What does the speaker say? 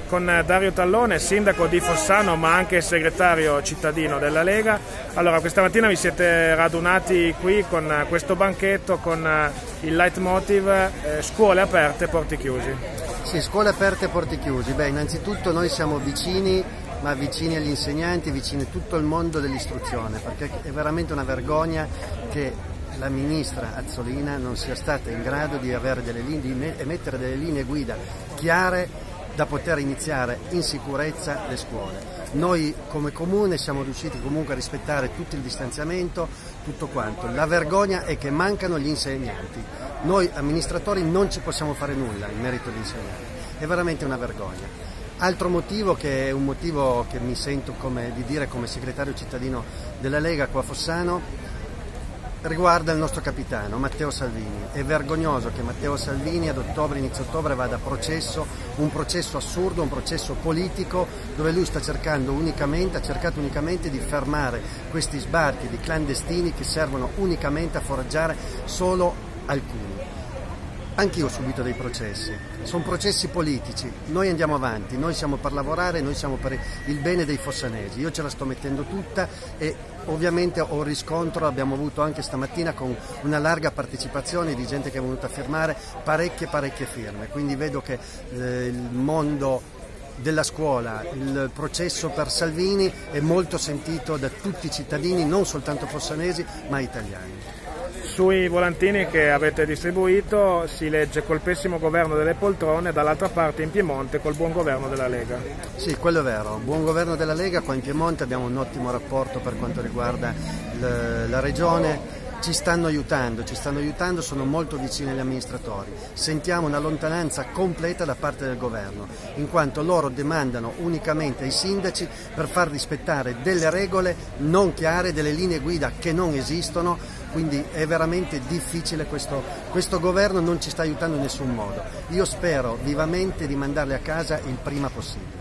con Dario Tallone, sindaco di Fossano ma anche segretario cittadino della Lega. Allora, questa mattina vi siete radunati qui con questo banchetto con il leitmotiv scuole aperte, porti chiusi. Sì, scuole aperte, porti chiusi. Beh, innanzitutto noi siamo vicini, ma vicini agli insegnanti, vicini a tutto il mondo dell'istruzione, perché è veramente una vergogna che la ministra Azzolina non sia stata in grado di emettere delle linee guida chiare da poter iniziare in sicurezza le scuole. Noi come comune siamo riusciti comunque a rispettare tutto il distanziamento, tutto quanto. La vergogna è che mancano gli insegnanti. Noi amministratori non ci possiamo fare nulla in merito agli insegnanti. È veramente una vergogna. Altro motivo, che è un motivo che mi sento di dire come segretario cittadino della Lega qua a Fossano, riguarda il nostro capitano Matteo Salvini. È vergognoso che Matteo Salvini ad ottobre, inizio ottobre, vada a processo, un processo assurdo, un processo politico, dove lui ha cercato unicamente di fermare questi sbarchi di clandestini che servono unicamente a foraggiare solo alcuni. Anch'io ho subito dei processi, sono processi politici, noi andiamo avanti, noi siamo per lavorare, noi siamo per il bene dei fossanesi, io ce la sto mettendo tutta e ovviamente ho riscontro, abbiamo avuto anche stamattina con una larga partecipazione di gente che è venuta a firmare parecchie firme, quindi vedo che il mondo della scuola, il processo per Salvini è molto sentito da tutti i cittadini, non soltanto fossanesi ma italiani. Sui volantini che avete distribuito si legge col pessimo governo delle poltrone, dall'altra parte in Piemonte col buon governo della Lega. Sì, quello è vero, buon governo della Lega, qua in Piemonte abbiamo un ottimo rapporto per quanto riguarda la regione, ci stanno aiutando, sono molto vicini agli amministratori, sentiamo una lontananza completa da parte del governo, in quanto loro demandano unicamente ai sindaci per far rispettare delle regole non chiare, delle linee guida che non esistono. Quindi è veramente difficile, questo governo non ci sta aiutando in nessun modo. Io spero vivamente di mandarli a casa il prima possibile.